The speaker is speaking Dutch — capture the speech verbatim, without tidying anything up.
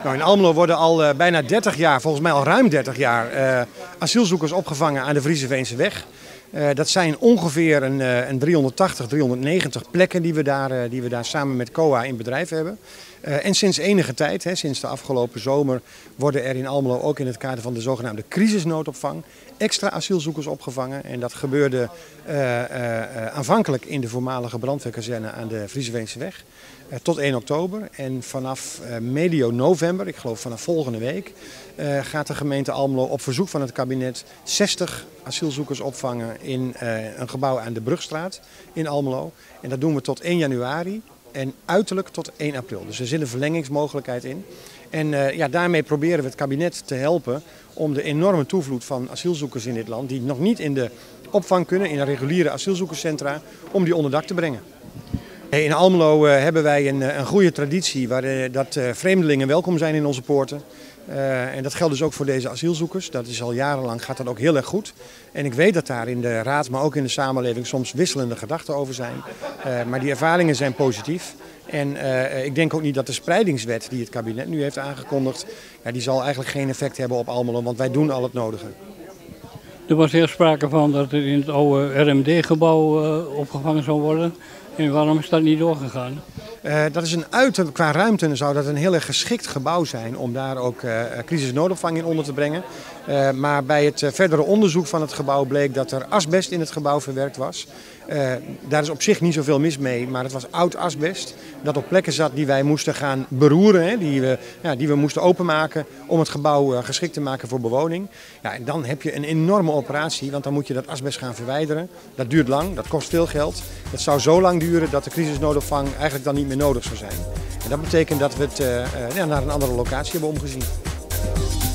Nou, in Almelo worden al uh, bijna dertig jaar, volgens mij al ruim dertig jaar, uh, asielzoekers opgevangen aan de Vriezevenseweg. Uh, dat zijn ongeveer een, uh, een driehonderdtachtig, driehonderdnegentig plekken die we, daar, uh, die we daar samen met C O A in bedrijf hebben. Uh, en sinds enige tijd, hè, sinds de afgelopen zomer, worden er in Almelo ook in het kader van de zogenaamde crisisnoodopvang extra asielzoekers opgevangen. En dat gebeurde uh, uh, uh, aanvankelijk in de voormalige brandweerkazerne aan de Vriezevenseweg. Uh, tot één oktober. En vanaf uh, medio november, ik geloof vanaf volgende week, uh, gaat de gemeente Almelo op verzoek van het kabinet zestig asielzoekers opvangen in uh, een gebouw aan de Brugstraat in Almelo. En dat doen we tot één januari en uiterlijk tot één april. Dus er zit een verlengingsmogelijkheid in. En uh, ja, daarmee proberen we het kabinet te helpen om de enorme toevloed van asielzoekers in dit land, die nog niet in de opvang kunnen, in de reguliere asielzoekerscentra, om die onder dak te brengen. In Almelo uh, hebben wij een, een goede traditie waar uh, dat uh, vreemdelingen welkom zijn in onze poorten. Uh, en dat geldt dus ook voor deze asielzoekers. Dat is al jarenlang, gaat dat ook heel erg goed. En ik weet dat daar in de raad, maar ook in de samenleving soms wisselende gedachten over zijn. Uh, maar die ervaringen zijn positief. En uh, ik denk ook niet dat de spreidingswet die het kabinet nu heeft aangekondigd, ja, die zal eigenlijk geen effect hebben op Almelo, want wij doen al het nodige. Er was eerst sprake van dat er in het oude R M D-gebouw uh, opgevangen zou worden. En waarom is dat niet doorgegaan? Uh, dat is een uit, qua ruimte zou dat een heel erg geschikt gebouw zijn om daar ook uh, crisisnoodopvang in onder te brengen. Uh, maar bij het uh, verdere onderzoek van het gebouw bleek dat er asbest in het gebouw verwerkt was. Uh, daar is op zich niet zoveel mis mee, maar het was oud asbest dat op plekken zat die wij moesten gaan beroeren, hè, die, we, ja, die we moesten openmaken om het gebouw uh, geschikt te maken voor bewoning. Ja, en dan heb je een enorme operatie, want dan moet je dat asbest gaan verwijderen. Dat duurt lang, dat kost veel geld. Dat zou zo lang duren dat de crisisnoodopvang eigenlijk dan niet meer nodig zou zijn. En dat betekent dat we het uh, uh, ja, naar een andere locatie hebben omgezien.